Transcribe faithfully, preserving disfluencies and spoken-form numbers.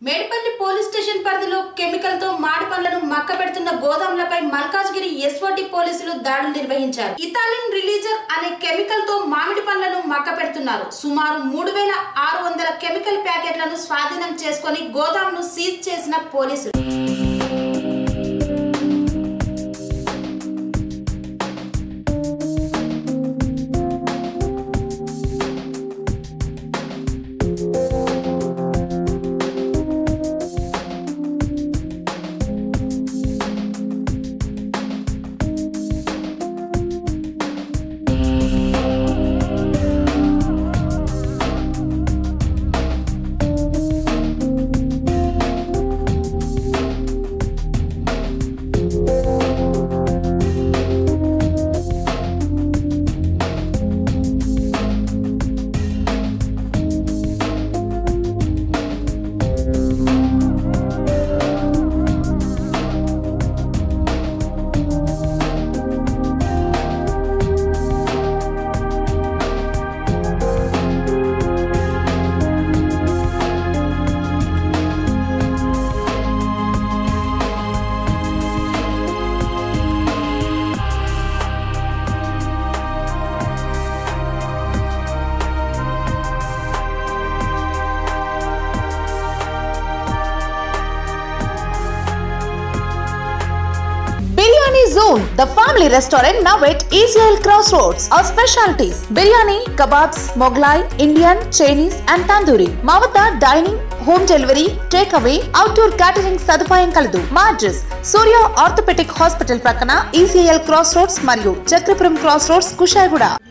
Medipalli police station పరిధిలో chemical తో మాడి పండ్లను మక్కబెడుతున్న గోదాములపై మల్కాజ్గిరి ఎస్ఓటి పోలీసులు దాడులు నిర్వహించారు. ఇథాలిన్ రిలీజర్ అనే కెమికల్ తో మామిడి పండ్లను మక్కబెడుతున్నారు. సుమారు మూడు వేల ఆరు వందల కెమికల్ ప్యాకెట్లను స్వాధీనం చేసుకుని గోదామును సీజ్ చేసిన పోలీసులు Zone, the family restaurant now at E C L Crossroads. Our specialties: biryani, kebabs, Mughlai, Indian, Chinese and Tandoori. Mavata dining, home delivery, takeaway, outdoor catering సదుపాయం కలదు. మా అడ్రస్ సూర్య ఆర్థోపెడిక్ హాస్పిటల్ ప్రక్కన E C L Crossroads మరియు Chakrapuram Crossroads Kushaiguda.